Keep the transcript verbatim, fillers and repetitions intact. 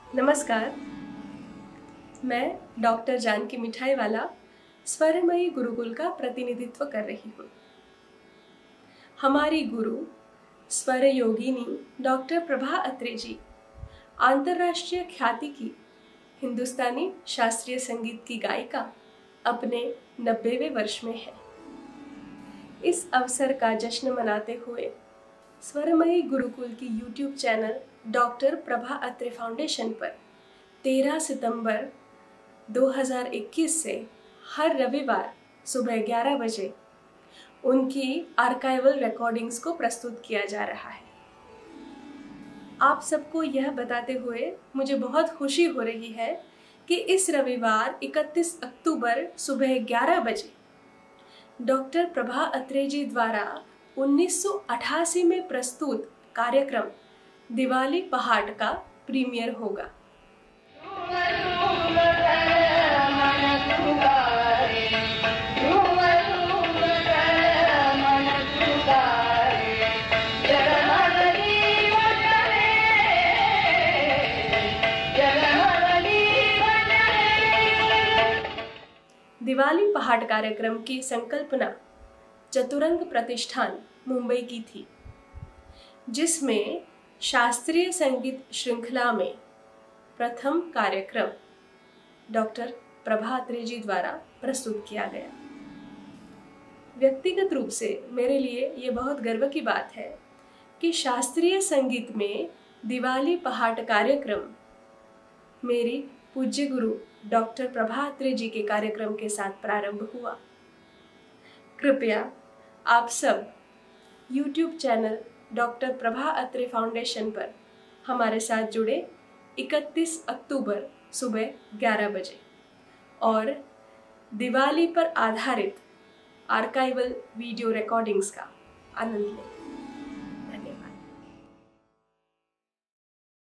नमस्कार, मैं डॉक्टर जानकी मिठाईवाला स्वरमयी गुरुकुल का प्रतिनिधित्व कर रही हूँ। हमारी गुरु स्वर योगिनी डॉक्टर प्रभा अत्रे जी अंतर्राष्ट्रीय ख्याति की हिंदुस्तानी शास्त्रीय संगीत की गायिका अपने नब्बेवें वर्ष में है। इस अवसर का जश्न मनाते हुए स्वरमयी गुरुकुल की YouTube channel doctor Prabha Atre foundation पर तेरह सितंबर दो हज़ार इक्कीस से हर रविवार सुबह ग्यारह बजे उनकी आर्काइवल रिकॉर्डिंग्स को प्रस्तुत किया जा रहा है। आप सबको यह बताते हुए मुझे बहुत खुशी हो रही है कि इस रविवार इकतीस अक्टूबर सुबह ग्यारह बजे डॉक्टर प्रभा अत्रे जी द्वारा उन्नीस सौ अठासी में प्रस्तुत कार्यक्रम दिवाली पहाड़ का प्रीमियर होगा। दिवाली पहाड़ कार्यक्रम की संकल्पना चतुरंग प्रतिष्ठान मुंबई की थी, जिसमें शास्त्रीय संगीत श्रृंखला में प्रथम कार्यक्रम डॉक्टर प्रभा अत्रे जी द्वारा प्रस्तुत किया गया। व्यक्तिगत रूप से मेरे लिए ये बहुत गर्व की बात है कि शास्त्रीय संगीत में दिवाली पहाड़ कार्यक्रम मेरी पूज्य गुरु डॉक्टर प्रभा अत्रे जी के कार्यक्रम के साथ प्रारंभ हुआ। कृपया आप सब YouTube channel doctor Prabha Atre foundation पर हमारे साथ जुड़े इकतीस अक्टूबर सुबह ग्यारह बजे और दिवाली पर आधारित आर्काइवल वीडियो रिकॉर्डिंग्स का आनंद लें।